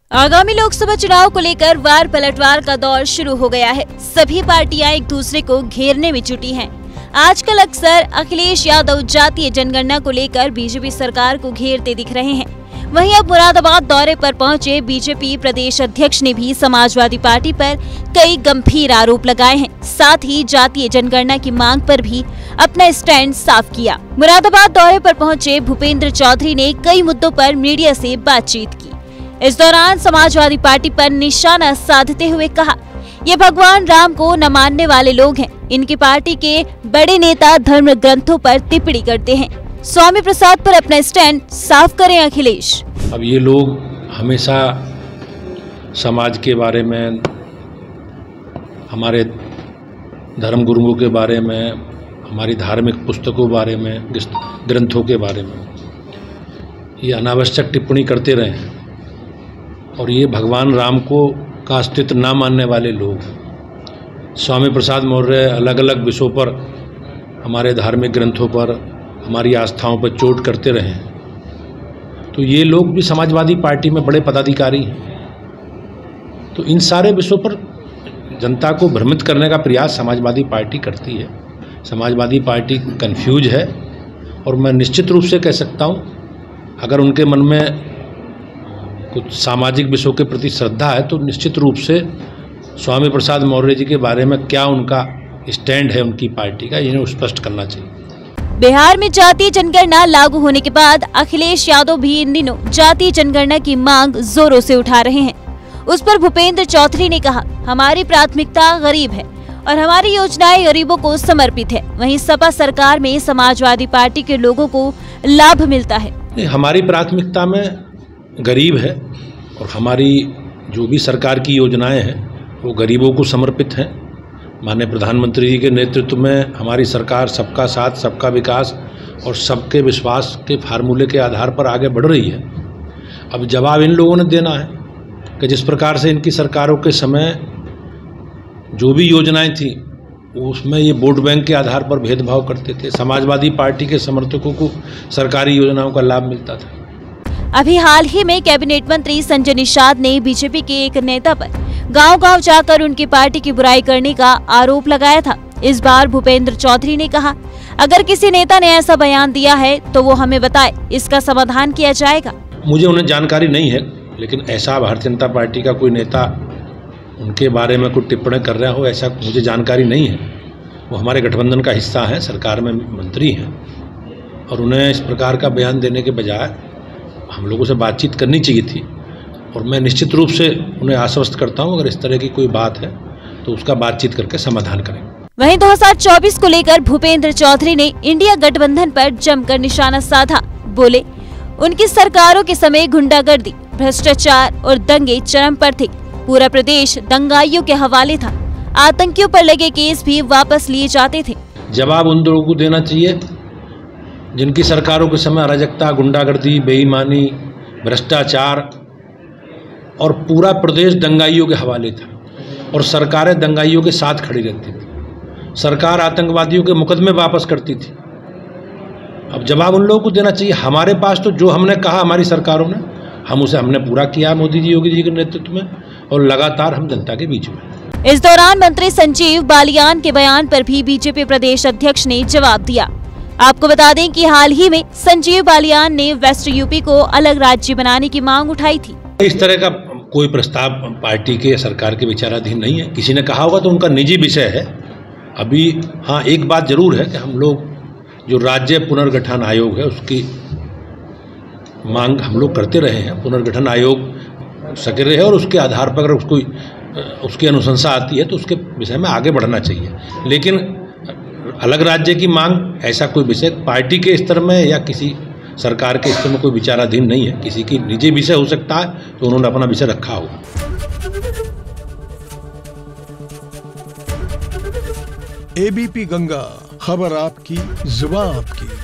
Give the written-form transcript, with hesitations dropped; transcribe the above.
आगामी लोकसभा चुनाव को लेकर वार पलटवार का दौर शुरू हो गया है। सभी पार्टियां एक दूसरे को घेरने में जुटी हैं। आजकल अक्सर अखिलेश यादव जातीय जनगणना को लेकर बीजेपी सरकार को घेरते दिख रहे हैं। वहीं अब मुरादाबाद दौरे पर पहुंचे बीजेपी प्रदेश अध्यक्ष ने भी समाजवादी पार्टी पर कई गंभीर आरोप लगाए हैं। साथ ही जातीय जनगणना की मांग पर भी अपना स्टैंड साफ किया। मुरादाबाद दौरे पर पहुंचे भूपेंद्र चौधरी ने कई मुद्दों पर मीडिया से बातचीत की। इस दौरान समाजवादी पार्टी पर निशाना साधते हुए कहा, ये भगवान राम को न मानने वाले लोग हैं। इनकी पार्टी के बड़े नेता धर्म ग्रंथों पर टिप्पणी करते हैं। स्वामी प्रसाद पर अपना स्टैंड साफ करें अखिलेश। अब ये लोग हमेशा समाज के बारे में, हमारे धर्म गुरुओं के बारे में, हमारी धार्मिक पुस्तकों बारे में, ग्रंथों के बारे में ये अनावश्यक टिप्पणी करते रहे हैं। और ये भगवान राम को का अस्तित्व ना मानने वाले लोग, स्वामी प्रसाद मौर्य अलग अलग विषयों पर, हमारे धार्मिक ग्रंथों पर, हमारी आस्थाओं पर चोट करते रहे हैं। तो ये लोग भी समाजवादी पार्टी में बड़े पदाधिकारी हैं। तो इन सारे विषयों पर जनता को भ्रमित करने का प्रयास समाजवादी पार्टी करती है। समाजवादी पार्टी कंफ्यूज है। और मैं निश्चित रूप से कह सकता हूँ, अगर उनके मन में कुछ सामाजिक विषयों के प्रति श्रद्धा है तो निश्चित रूप से स्वामी प्रसाद मौर्य जी के बारे में क्या उनका स्टैंड है उनकी पार्टी का, इन्हें स्पष्ट करना चाहिए। बिहार में जातीय जनगणना लागू होने के बाद अखिलेश यादव भी इन दिनों जातीय जनगणना की मांग जोरों से उठा रहे हैं। उस पर भूपेंद्र चौधरी ने कहा, हमारी प्राथमिकता गरीब है और हमारी योजनाएं गरीबों को समर्पित है। वहीं सपा सरकार में समाजवादी पार्टी के लोगों को लाभ मिलता है। हमारी प्राथमिकता में गरीब है और हमारी जो भी सरकार की योजनाएं हैं वो गरीबों को समर्पित हैं। माननीय प्रधानमंत्री जी के नेतृत्व में हमारी सरकार सबका साथ, सबका विकास और सबके विश्वास के फार्मूले के आधार पर आगे बढ़ रही है। अब जवाब इन लोगों ने देना है कि जिस प्रकार से इनकी सरकारों के समय जो भी योजनाएं थी उसमें ये वोट बैंक के आधार पर भेदभाव करते थे। समाजवादी पार्टी के समर्थकों को सरकारी योजनाओं का लाभ मिलता था। अभी हाल ही में कैबिनेट मंत्री संजय निषाद ने बीजेपी के एक नेता पर गांव-गांव जाकर उनकी पार्टी की बुराई करने का आरोप लगाया था। इस बार भूपेंद्र चौधरी ने कहा, अगर किसी नेता ने ऐसा बयान दिया है तो वो हमें बताए, इसका समाधान किया जाएगा। मुझे उन्हें जानकारी नहीं है, लेकिन ऐसा भारतीय जनता पार्टी का कोई नेता उनके बारे में कुछ टिप्पणी कर रहा हो, ऐसा मुझे जानकारी नहीं है। वो हमारे गठबंधन का हिस्सा है, सरकार में मंत्री हैं और उन्हें इस प्रकार का बयान देने के बजाय हम लोगों से बातचीत करनी चाहिए थी। और मैं निश्चित रूप से उन्हें आश्वस्त करता हूं, अगर इस तरह की कोई बात है तो उसका बातचीत करके समाधान करें। वहीं 2024 को लेकर भूपेंद्र चौधरी ने इंडिया गठबंधन पर जमकर निशाना साधा। बोले, उनकी सरकारों के समय गुंडागर्दी, भ्रष्टाचार और दंगे चरम पर थे। पूरा प्रदेश दंगाइयों के हवाले था। आतंकियों पर लगे केस भी वापस लिए जाते थे। जवाब उन लोगों को देना चाहिए जिनकी सरकारों के समय अराजकता, गुंडागर्दी, बेईमानी, भ्रष्टाचार और पूरा प्रदेश दंगाइयों के हवाले था और सरकारें दंगाइयों के साथ खड़ी रहती थी। सरकार आतंकवादियों के मुकदमे वापस करती थी। अब जवाब उन लोगों को देना चाहिए। हमारे पास तो जो हमने कहा हमारी सरकारों ने, हमने पूरा किया मोदी जी, योगी जी के नेतृत्व में, और लगातार हम जनता के बीच में। इस दौरान मंत्री संजीव बालियान के बयान पर भी बीजेपी प्रदेश अध्यक्ष ने जवाब दिया। आपको बता दें कि हाल ही में संजीव बालियान ने वेस्ट यूपी को अलग राज्य बनाने की मांग उठाई थी। इस तरह का कोई प्रस्ताव पार्टी के, सरकार के विचाराधीन नहीं है। किसी ने कहा होगा तो उनका निजी विषय है। अभी हाँ, एक बात जरूर है कि हम लोग जो राज्य पुनर्गठन आयोग है उसकी मांग हम लोग करते रहे हैं। पुनर्गठन आयोग सक्रिय है और उसके आधार पर अगर उसकी अनुशंसा आती है तो उसके विषय में आगे बढ़ना चाहिए। लेकिन अलग राज्य की मांग, ऐसा कोई विषय पार्टी के स्तर में या किसी सरकार के स्तर में कोई विचाराधीन नहीं है। किसी की निजी विषय हो सकता है तो उन्होंने अपना विषय रखा होगा। एबीपी गंगा, खबर आपकी, जुबान आपकी।